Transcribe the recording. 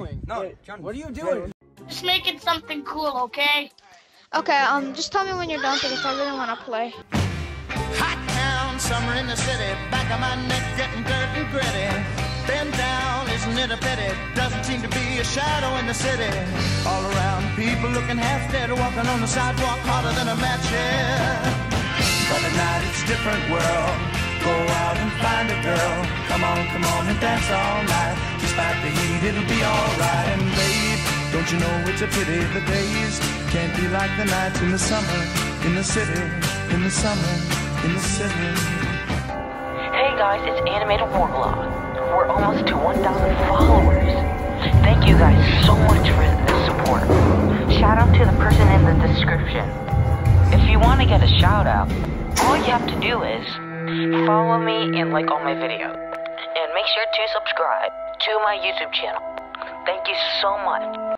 doing? No, John, what are you doing? Just making something cool, okay? Okay, just tell me when you're done because I really want to play. Hot town, summer in the city, back of my neck getting dirt and gritty. Bend down, isn't it a pity? Doesn't seem to be a shadow in the city. All around, people looking half dead, walking on the sidewalk harder than a match, yeah. But at night it's a different world. Go out and find a girl. Come on and dance all night. Despite the heat, it'll be alright. And babe, don't you know it's a pity the days can't be like the nights in the summer, in the city, in the summer, in the city. Hey guys, it's Animated Warlock. We're almost to 1,000 followers. Thank you guys so much for the support. Shout out to the person in the description. If you want to get a shout out, all you have to do is follow me and like all my videos. And make sure to subscribe to my YouTube channel. Thank you so much.